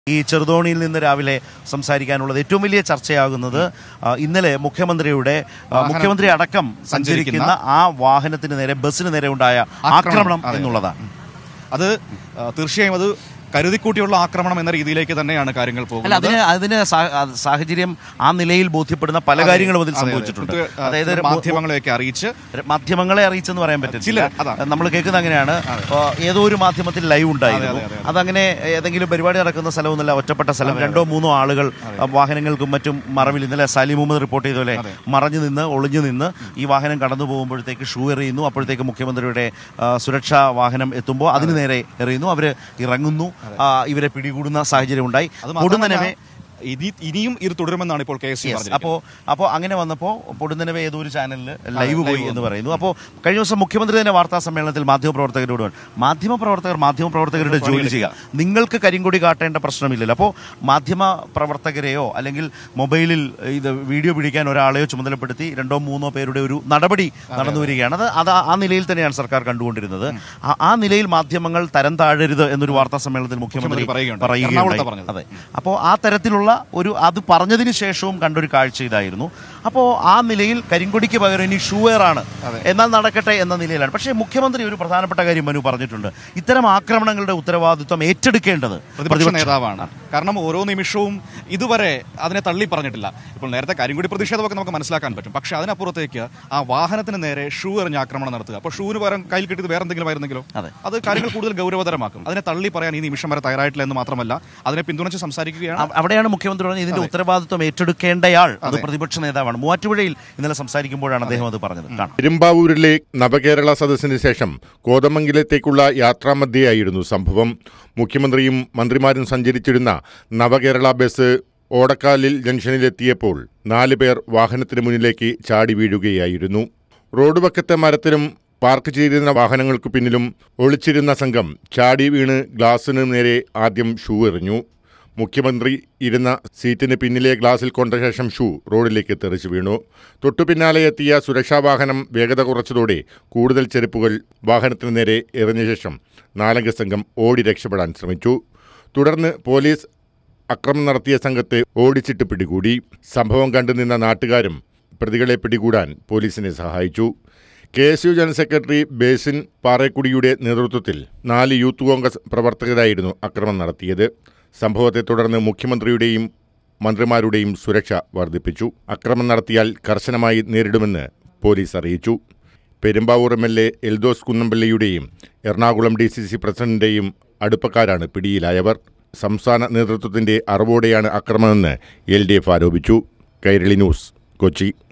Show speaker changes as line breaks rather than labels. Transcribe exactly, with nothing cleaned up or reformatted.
ഈ ചെറുതോണിയിൽ നിന്ന് രാവിലെ സംസാരിക്കാനുള്ളത് ഏറ്റവും വലിയ ചർച്ചയാകുന്നത് ഇന്നലെ മുഖ്യമന്ത്രിയുടെ മുഖ്യമന്ത്രി അടക്കം സഞ്ചരിക്കുന്ന ആ വാഹനത്തിന് നേരെ ബസ്സിന് നേരെ ഉണ്ടായ ആക്രമണം എന്നുള്ളതാണ്.
അത് തീർച്ചയായും അത് കരുതിക്കൂട്ടിയുള്ള ആക്രമണം എന്ന രീതിയിലേക്ക് തന്നെയാണ് കാര്യങ്ങൾ പോകുന്നത്.
അതിന് അതിന് സാഹചര്യം ആ നിലയിൽ ബോധ്യപ്പെടുന്ന പല കാര്യങ്ങളും അതിൽ സംഭവിച്ചിട്ടുണ്ട്.
അതായത് മാധ്യമങ്ങളെയൊക്കെ അറിയിച്ച്
മാധ്യമങ്ങളെ അറിയിച്ചെന്ന് പറയാൻ പറ്റില്ല. നമ്മൾ കേൾക്കുന്നത് അങ്ങനെയാണ്. ഏതോ ഒരു മാധ്യമത്തിൽ ലൈവ് ഉണ്ടായിരുന്നു. അതങ്ങനെ ഏതെങ്കിലും പരിപാടി നടക്കുന്ന സ്ഥലമൊന്നുമല്ല, ഒറ്റപ്പെട്ട സ്ഥലം. രണ്ടോ മൂന്നോ ആളുകൾ വാഹനങ്ങൾക്കും മറ്റും മറവിൽ ഇന്നലെ സാലി മുഹമ്മദ് റിപ്പോർട്ട് ചെയ്തപോലെ മറഞ്ഞു നിന്ന് ഒളിഞ്ഞു നിന്ന് ഈ വാഹനം കടന്നു പോകുമ്പോഴത്തേക്ക് ഷൂ എറിയുന്നു. അപ്പോഴത്തേക്ക് മുഖ്യമന്ത്രിയുടെ സുരക്ഷാ വാഹനം എത്തുമ്പോൾ അതിന് നേരെ എറിയുന്നു. അവർ ഇറങ്ങുന്നു. ഇവരെ പിടികൂടുന്ന സാഹചര്യം ഉണ്ടായി. പൊടുന്നനവേ
ഇനിയും ഇത് തുടരുമെന്നാണ് ഇപ്പോൾ കേസ്.
അപ്പോൾ അപ്പോൾ അങ്ങനെ വന്നപ്പോൾ പൊടുന്നനവേ ഏതോ ഒരു ചാനലിൽ ലൈവ് പോയി എന്ന് പറയുന്നു. അപ്പോൾ കഴിഞ്ഞ ദിവസം മുഖ്യമന്ത്രി തന്നെ വാർത്താ സമ്മേളനത്തിൽ മാധ്യമപ്രവർത്തകരോട് മാധ്യമപ്രവർത്തകർ മാധ്യമപ്രവർത്തകരുടെ ജോലി ചെയ്യുക, നിങ്ങൾക്ക് കരിങ്കൊടി കാട്ടേണ്ട പ്രശ്നമില്ലല്ലോ. അപ്പോൾ മാധ്യമ പ്രവർത്തകരെയോ അല്ലെങ്കിൽ മൊബൈലിൽ ഇത് വീഡിയോ പിടിക്കാൻ ഒരാളെയോ ചുമതലപ്പെടുത്തി രണ്ടോ മൂന്നോ പേരുടെ ഒരു നടപടി നടന്നു വരികയാണ്. അത് അത് ആ നിലയിൽ തന്നെയാണ് സർക്കാർ കണ്ടുകൊണ്ടിരുന്നത്. ആ നിലയിൽ മാധ്യമങ്ങൾ തരം താഴരുത് എന്നൊരു വാർത്താ സമ്മേളനത്തിൽ മുഖ്യമന്ത്രി പറയുകയുണ്ടായി. അതെ, അപ്പോൾ ആ തരത്തിലുള്ള ഒരു അത് പറഞ്ഞതിന് ശേഷവും കണ്ടൊരു കാഴ്ച ഇതായിരുന്നു. അപ്പോൾ ആ നിലയിൽ കരിങ്കൊടിക്ക് പകരം ഇനി ഷൂവെയറാണ്, എന്നാൽ നടക്കട്ടെ എന്ന നിലയിലാണ്. പക്ഷേ മുഖ്യമന്ത്രി ഒരു പ്രധാനപ്പെട്ട കാര്യം മനു പറഞ്ഞിട്ടുണ്ട്. ഇത്തരം ആക്രമണങ്ങളുടെ ഉത്തരവാദിത്വം ഏറ്റെടുക്കേണ്ടത്
പ്രതിപക്ഷ നേതാവാണ്. കാരണം ഓരോ നിമിഷവും ഇതുവരെ അതിനെ തള്ളി പറഞ്ഞിട്ടില്ല. ഇപ്പോൾ നേരത്തെ കരിങ്കൊടി പ്രതിഷേധമൊക്കെ നമുക്ക് മനസ്സിലാക്കാൻ പറ്റും. പക്ഷേ അതിനപ്പുറത്തേക്ക് ആ വാഹനത്തിന് നേരെ ഷൂ എറിഞ്ഞ് ആക്രമണം നടത്തുക, അപ്പോൾ ഷൂവിന് പകരം കയ്യിൽ കിട്ടിയത് വേറെ എന്തെങ്കിലും ആയിരുന്നെങ്കിലോ? അത് കാര്യങ്ങൾ കൂടുതൽ ഗൗരവതരമാക്കും. അതിനെ തള്ളി പറയാൻ ഈ നിമിഷം വരെ തയ്യാറായിട്ടില്ല എന്ന് മാത്രമല്ല, അതിനെ പിന്തുണച്ച് സംസാരിക്കുകയാണ്.
അവിടെയാണ് മുഖ്യമന്ത്രി പറഞ്ഞത് ഇതിന്റെ ഉത്തരവാദിത്വം ഏറ്റെടുക്കേണ്ടയാൾ അത് പ്രതിപക്ഷ നേതാവാണ്. മൂവാറ്റുപുഴയിൽ ഇന്നലെ സംസാരിക്കുമ്പോഴാണ് അദ്ദേഹം അത് പറഞ്ഞത്.
പെരുമ്പാവൂരിലെ നവകേരള സദസ്സിന് ശേഷം കോതമംഗലത്തേക്കുള്ള യാത്രാമധ്യയായിരുന്നു സംഭവം. മുഖ്യമന്ത്രിയും മന്ത്രിമാരും സഞ്ചരിച്ചിരുന്ന നവകേരള ബസ് ഓടക്കാലിൽ ജംഗ്ഷനിലെത്തിയപ്പോൾ നാല് പേർ വാഹനത്തിന് മുന്നിലേക്ക് ചാടി വീഴുകയായിരുന്നു. റോഡ് വക്കത്തെ മരത്തിനും പാർക്ക് ചെയ്തിരുന്ന വാഹനങ്ങൾക്ക് പിന്നിലും ഒളിച്ചിരുന്ന സംഘം ചാടി വീണ് ഗ്ലാസിന് നേരെ ആദ്യം ഷൂ എറിഞ്ഞു. മുഖ്യമന്ത്രി ഇരുന്ന സീറ്റിന് പിന്നിലെ ഗ്ലാസിൽ കൊണ്ട ശേഷം ഷൂ റോഡിലേക്ക് തെറിച്ചു വീണു. തൊട്ടു പിന്നാലെ എത്തിയ സുരക്ഷാ വാഹനം വേഗത കുറച്ചതോടെ കൂടുതൽ ചെരുപ്പുകൾ വാഹനത്തിന് നേരെ എറിഞ്ഞ ശേഷം നാലംഗ സംഘം ഓടി രക്ഷപ്പെടാൻ ശ്രമിച്ചു. തുടർന്ന് പോലീസ് അക്രമം നടത്തിയ സംഘത്തെ ഓടിച്ചിട്ട് പിടികൂടി. സംഭവം കണ്ടുനിന്ന നാട്ടുകാരും പ്രതികളെ പിടികൂടാൻ പോലീസിനെ സഹായിച്ചു. K S U general secretary ബേസിൻ പാറേക്കുടിയുടെ നേതൃത്വത്തിൽ നാല് യൂത്ത് കോൺഗ്രസ് പ്രവർത്തകരായിരുന്നു അക്രമം നടത്തിയത്. സംഭവത്തെ തുടർന്ന് മുഖ്യമന്ത്രിയുടെയും മന്ത്രിമാരുടെയും സുരക്ഷ വർദ്ധിപ്പിച്ചു. അക്രമം നടത്തിയാൽ കർശനമായി നേരിടുമെന്ന് പോലീസ് അറിയിച്ചു. Perumbavoor M L A Eldhose കുന്നംപള്ളിയുടെയും എറണാകുളം ഡി സി സി പ്രസിഡന്റിന്റെയും അടുപ്പക്കാരാണ് പിടിയിലായവർ. സംസ്ഥാന നേതൃത്വത്തിന്റെ അറിവോടെയാണ് അക്രമമെന്ന് എൽ ഡി എഫ് ആരോപിച്ചു. കൈരളി ന്യൂസ്, കൊച്ചി.